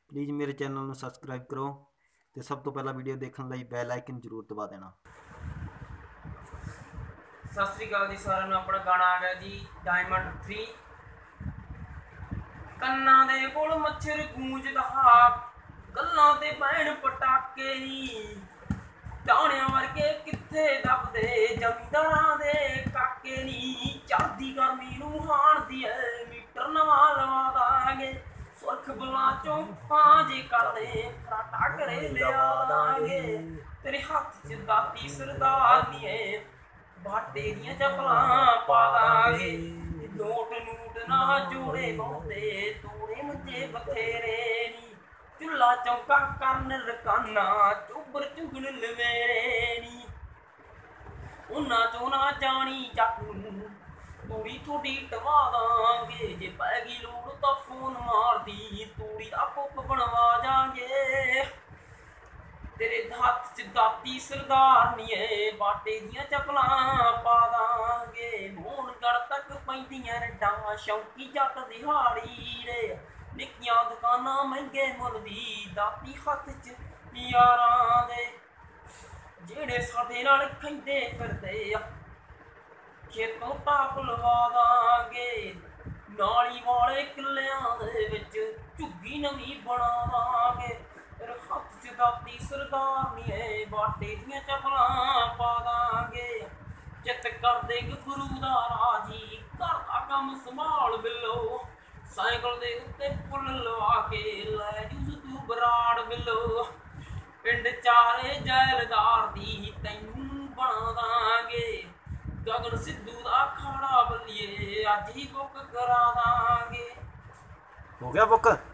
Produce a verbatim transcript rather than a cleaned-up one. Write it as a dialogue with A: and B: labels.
A: Please मेरे channel में subscribe करो तो सब तो पहला वीडियो देखने ਲਈ ਬੈਲ ਆਈਕਨ ਜ਼ਰੂਰ ਦਬਾ ਦੇਣਾ।
B: ਸਤਿ ਸ੍ਰੀ ਅਕਾਲ ਜੀ ਸਾਰਿਆਂ ਨੂੰ। ਆਪਣਾ ਗਾਣਾ ਆ ਗਿਆ ਜੀ ਡਾਇਮੰਡ ਥ੍ਰੀ। ਕੰਨਾਂ ਦੇ ਕੋਲ ਮੱਛਰ ਗੂੰਜਦਾ, ਗੱਲਾਂ ਤੇ ਪੈਣ ਪਟਾਕੇ ਨੀ, ਟਾਣਿਆਂ ਵਰਗੇ ਕਿੱਥੇ ਦੱਬਦੇ ਜ਼ਮੀਂਦਾਰਾਂ ਦੇ ਕਾਕੇ ਨੀ। ਚੜ੍ਹਦੀ ਗਰਮੀ ਨੂੰ ਹਾਣਦੀ ਐ ਮੀਟਰ ਨਵਾਂ ਲਵਾ ਦਾਂਗੇ, ਸੁਰਖ ਬੁਲਾਂ ਚੋਂ ਪਾਂਜੇ ਕਰਦੇ ਫਰਾਟਾ ਘਰੇ ਲਿਆ ਦਾਂਗੇ। ਤੇਰੇ ਹੱਥ 'ਚ ਦਾਤੀ ਸਰਦਾਰ ਨੀ ਐ, ਬਾਟੇ ਦੀਆਂ ਚੱਪਲਾਂ ਪਾ ਦਾਂਗੇ। ਨੋਟ ਨੂਟ ਨਾ ਜੋੜੇ ਬਹੁਤੇ, ਤੋੜੇ ਮੰਜੇ ਬਥੇਰੇ ਨੀ, ਚੁੱਲਾ ਚੌਂਕਾ ਕਰਨ ਰਕਾਨਾ, ਚੁੱਬਰ ਚੁਗਣ ਲਵੇਰੇ ਨੀ। ਉਹਨਾਂ ਚੋਂ ਨਾ ਜਾਣੀ ਜੱਟ ਨੂੰ ਤੂੜੀ ਥੋੜੀ ਟਵਾ ਦਾਂਗੇ, ਜੇ ਪੈ ਗਈ ਲੋੜ ਤਾਂ ਫੋਨ ਮਾਰਦੀ, ਤੂੜੀ ਦਾ ਪੁੱਪ ਬਣਵਾ ਜਾਾਂਗੇ। ਤੇਰੇ ਹੱਥ 'ਚ ਦਾਤੀ ਸਰਦਾਰ ਨੀ ਏ, ਬਾਟੇ ਦੀਆਂ ਚੱਪਲਾਂ ਪਾ ਦਾਂਗੇ। ਮੋਹਨਗੜ੍ਹ ਤੱਕ ਪੈਂਦੀਆਂ ਰੱਡਾਂ, ਸ਼ੌਂਕੀ ਜੱਟ ਦਿਹਾੜੀ ਰੇ, ਨਿੱਕੀਆਂ ਦੁਕਾਨਾਂ ਮਹਿੰਗੇ ਮੁੱਲ ਦੀ, ਦਾਤੀ ਹੱਥ 'ਚ ਯਾਰਾਂ ਦੇ। ਜਿਹੜੇ ਸਾਡੇ ਨਾਲ ਖੈਂਦੇ ਫਿਰਦੇ ਆ ਖੇਤੋਂ ਟਾਪ ਲਵਾ ਦਾਂਗੇ, ਨਾਲੀ ਵਾਲੇ ਕਿੱਲਿਆਂ ਦੇ ਵਿੱਚ ਝੁੱਗੀ ਨਵੀਂ ਬਣਾ ਦਾਂਗੇ। ਤੇਰੇ ਹੱਥ 'ਚ ਦਾਤੀ ਸਰਦਾਰ ਨੀ ਏ, ਬਾਟੇ ਦੀਆਂ ਚੱਪਲਾਂ ਪਾ ਦਾਂਗੇ। ਚਿੱਤ ਕਰਦੇ ਗੱਭਰੂ ਦਾ ਰਾਜੀ, ਘਰ ਦਾ ਕੰਮ ਸੰਭਾਲ ਬਿੱਲੋ, ਸਾਈਕਲ ਦੇ ਉੱਤੇ ਫੁੱਲ ਲਵਾ ਕੇ ਲੈ ਜੂਸ ਤੂੰ ਬਰਾੜ ਬਿੱਲੋ। ਪਿੰਡ ਚਾਰੇ ਜੈਲਦਾਰ ਦੀ ਤੈਨੂੰ ਬਣਾ ਦਾਂਗੇ, ਗਗਨ ਸਿੱਧੂ ਦਾ ਖਾੜਾ ਬੱਲੀਏ ਅੱਜ ਹੀ ਬੁੱਕ ਕਰਾ ਦਾਂਗੇ।
A: ਹੋ ਗਿਆ ਬੁੱਕ।